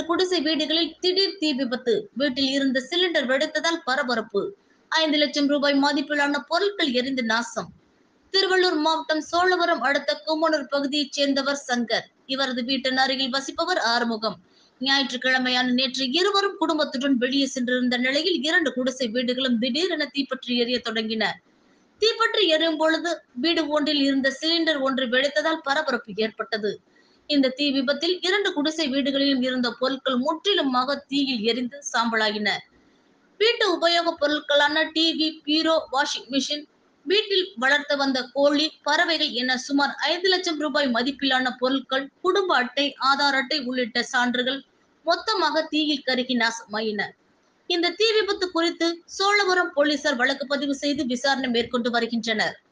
குடிசை வீடுகளில் திடீர் தீ விபத்து. வீட்டில் இருந்த சிலிண்டர் வெடித்ததால் பரபரப்பு. 5 லட்சம் ரூபாய் மதிப்பிலான பொருட்கள் எரிந்து நாசம். திருவள்ளூர் மாவட்டம் சோழவரம் அடுத்த கும்மனூர் பகுதியைச் சேர்ந்தவர் சங்கர். இவரது வீட்டின் அருகில் வசிப்பவர் ஆறுமுகம். ஞாயிற்றுக்கிழமையான நேற்று இருவரும் குடும்பத்துடன் வெளியே சென்றிருந்த நிலையில் 2 குடிசை வீடுகளும் திடீரென தீப்பற்றி எரிய தொடங்கின. தீப்பற்றி எரியும் பொழுது வீடு ஒன்றில் இருந்த சிலிண்டர் ஒன்று வெடித்ததால் பரபரப்பு ஏற்பட்டது. இந்த தீ விபத்தில் 2 குடிசை வீடுகளிலும் இருந்த பொருட்கள் முற்றிலுமாக தீயில் எரிந்து சாம்பலாகின. வீட்டு உபயோகப் பொருட்களான டிவி, பீரோ, வாஷிங் மிஷின், வீட்டில் வளர்த்து வந்த கோழி, பறவைகள் என சுமார் 5 லட்சம் ரூபாய் மதிப்பிலான பொருட்கள், குடும்ப அட்டை, ஆதார் அட்டை உள்ளிட்ட சான்றுகள் மொத்தமாக தீயில் கருகி நாசமாயின. இந்த தீ விபத்து குறித்து சோழவரம் போலீசார் வழக்கு பதிவு செய்து விசாரணை மேற்கொண்டு வருகின்றனர்.